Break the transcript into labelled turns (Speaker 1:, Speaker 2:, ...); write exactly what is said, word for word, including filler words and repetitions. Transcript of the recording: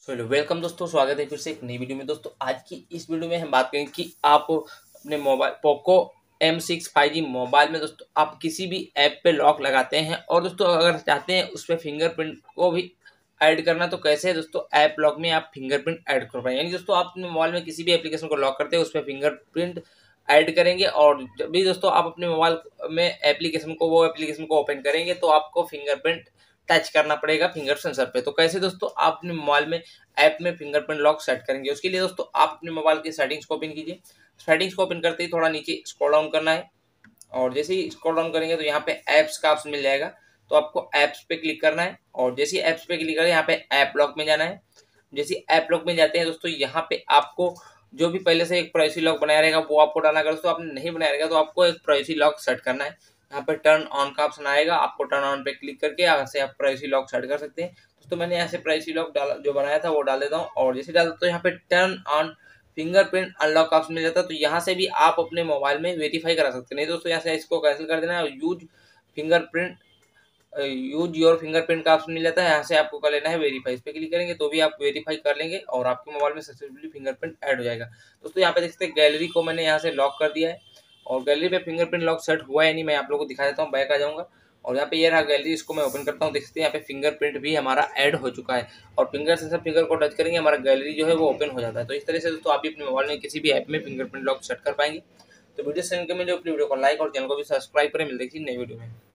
Speaker 1: Hello welcome दोस्तों, स्वागत है फिर से एक नई वीडियो में। दोस्तों आज की इस वीडियो में हम बात करेंगे कि आप अपने mobile Poco M six five G mobile में दोस्तों आप किसी भी ऐप पे लॉक लगाते हैं और दोस्तों अगर चाहते हैं उस पर फिंगरप्रिंट को भी ऐड करना तो कैसे है दोस्तों ऐप लॉक में आप फिंगरप्रिंट ऐड कर पाएंगे। यानी दोस्तों आप अपने मोबाइल में किसी भी एप्लीकेशन को लॉक करते हैं उस पर फिंगरप्रिंट ऐड करेंगे और जब भी दोस्तों आप अपने मोबाइल में एप्लीकेशन को वो एप्लीकेशन को ओपन करेंगे तो आपको फिंगरप्रिंट टच करना पड़ेगा फिंगर सेंसर पे। तो कैसे दोस्तों आप अपने मोबाइल में ऐप में फिंगरप्रिंट लॉक सेट करेंगे, उसके लिए दोस्तों आप अपने मोबाइल की सेटिंग्स को ओपन कीजिए। सेटिंग्स को ओपन करते ही थोड़ा नीचे स्क्रॉल डाउन करना है और जैसे ही स्क्रॉल डाउन करेंगे तो यहाँ पे ऐप्स का ऑप्शन मिल जाएगा। तो आपको ऐप्स पे क्लिक करना है और जैसे ही ऐप्स पे क्लिक करें यहाँ पे ऐप लॉक में जाना है। जैसे ऐप लॉक में जाते हैं दोस्तों यहाँ पे आपको जो भी पहले से एक प्राइवेसी लॉक बनाया रहेगा वो आपको डालना। अगर दोस्तों आपने नहीं बनाया रहेगा तो आपको एक प्राइवेसी लॉक सेट करना है। यहाँ पे टर्न ऑन का ऑप्शन आएगा, आपको टर्न ऑन पे क्लिक करके यहाँ से आप प्राइवेसी लॉक सेट कर सकते हैं। दोस्तों मैंने यहाँ से प्राइवेसी लॉक डाला जो बनाया था वो डाल देता हूँ और जैसे डाल देता हूँ यहाँ पे turn on fingerprint unlock option मिल जाता है। तो यहाँ से भी आप अपने मोबाइल में वेरीफाई करा सकते हैं। नहीं दोस्तों यहाँ से इसको कैंसिल कर देना है और use fingerprint use your fingerprint का ऑप्शन मिल जाता है। यहाँ से आपको कर लेना है वेरीफाई। इस पे क्लिक करेंगे तो भी आप वेरीफाई कर लेंगे और आपके मोबाइल में सक्सेसफुली फिंगरप्रिंट ऐड हो जाएगा। दोस्तों यहाँ पे देख सकते हैं गैलरी को मैंने यहाँ से लॉक कर दिया है और गैलरी पे फिंगरप्रिंट लॉक सेट हुआ है नहीं, मैं आप लोगों को दिखा देता हूँ। बैक आ जाऊँगा और यहाँ पे ये रहा गैलरी, इसको मैं ओपन करता हूँ। देख सकते हैं यहाँ पे फिंगरप्रिंट भी हमारा ऐड हो चुका है और फिंगर सेंसर फिंगर को टच करेंगे हमारा गैलरी जो है वो ओपन हो जाता है। तो इस तरह से दोस्तों आप भी अपने मोबाइल में किसी भी ऐप में फिंगरप्रिंट लॉक सेट कर पाएंगे। तो वीडियो सेंड में जो अपनी वीडियो को लाइक और चैनल को भी सब्सक्राइब करें। मिलते हैं किसी नई वीडियो में।